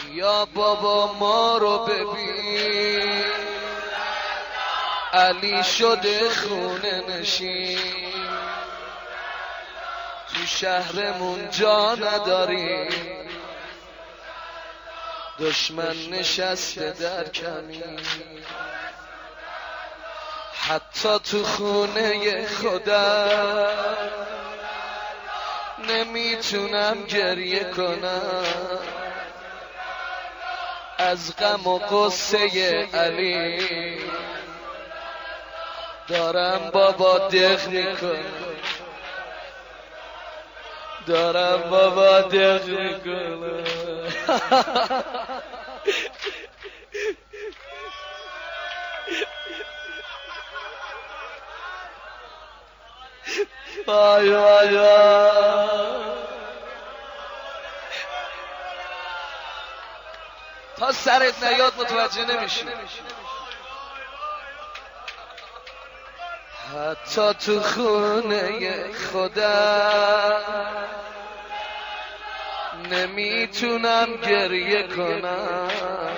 یا بابا ما رو ببین، علی شده خونه نشین، تو شهرمون جا نداریم، دشمن نشسته در کمین، حتی تو خونه خودم نمیتونم گریه کنم، از غم و قصه علی دارم بابا دق میکنم، دارم بابا دق میکنم. وای وای وای، تا سرت نیاد متوجه نمیشی. حتی تو خونه خودم نمیتونم گریه کنم،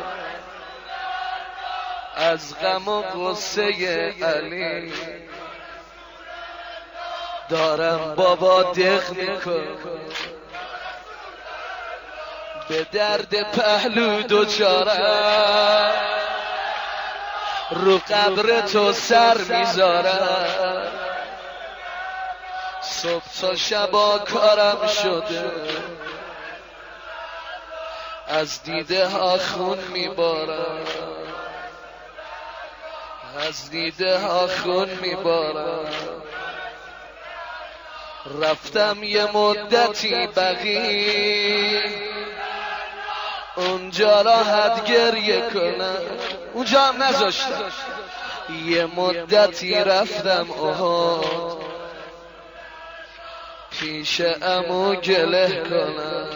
از غم و غصه علی دارم بابا دق میکنم، به درد پهلو دوچارم، رو قبر تو سر میذارم، صبح تا شبا کارم شده، از دیده ها خون میبارم، از دیده ها خون میبارم. رفتم یه مدتی بقی، اونجا راحت گریه کنم، اونجا هم نذاشتم. یه مدتی رفتم احد، پیش عمو گله کنم،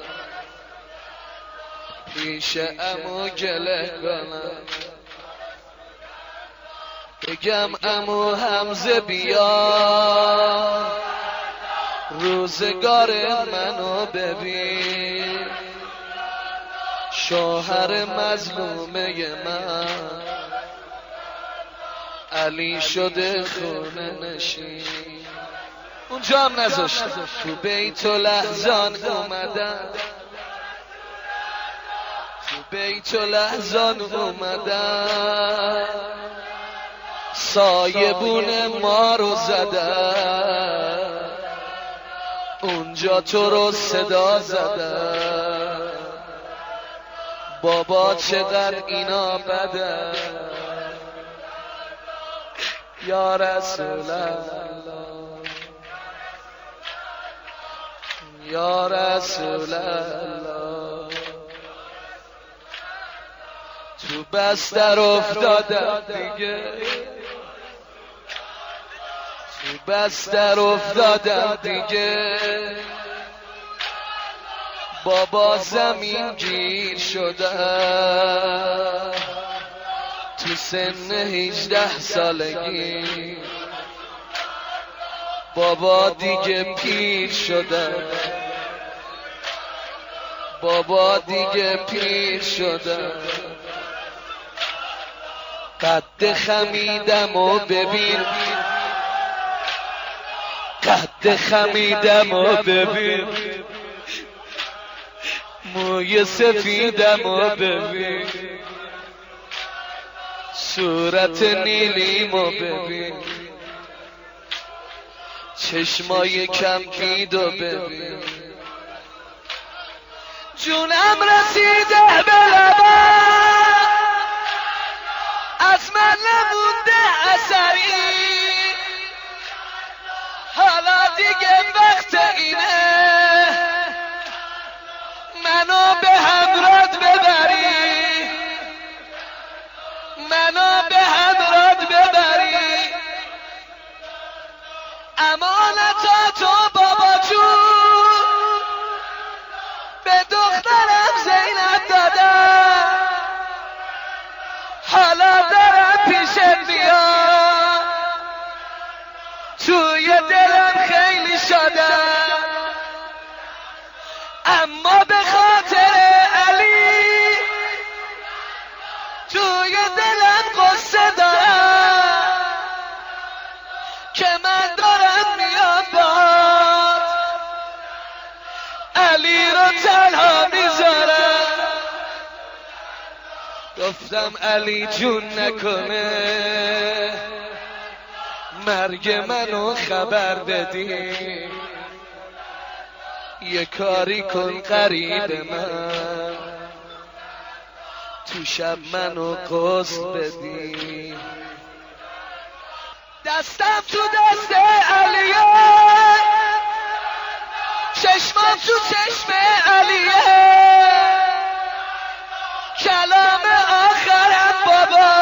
پیش عمو گله کنم، بگم عمو حمزه بیا روزگار منو ببین، شوهر مظلومه من علی شده خونه نشین. اونجا هم نذاشتم، تو بیت لحظان اومدم، تو بیت لحظان اومدم، سایبون ما رو زدم، اونجا تو رو صدا زدم، بابا چقدر اینا بده، یا رسول الله، یا رسول الله. تو بستر افتادم دیگه، تو بستر افتادم دیگه، بابا زمین گیر شدم، تو سن 18 سالگی، بابا دیگه پیر شدم، بابا دیگه پیر شدم. قد خمیدم و ببین، قد خمیدم و ببین، موی سفیدم و ببین، صورت نیلیم و ببین، چشمای کمپید و ببین، جونم رسیده به لبم، از من نمونده اثری، حالا دیگه وقت اینه منو به همراه ببری، منو به همراه ببری، امانتاتو بابا جون به دخترم زینب دادم، گفتم علی جون نکنه مرگ منو خبر بدی، یه کاری کن قریب من تو شب منو غسل بدی. دستم تو دست علیه، چشمم تو چشم علیه، کلام آخرم بابا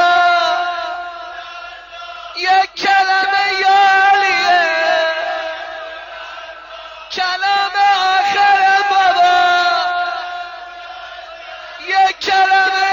یک کلمه یا علیه، کلام آخرم بابا یک کلمه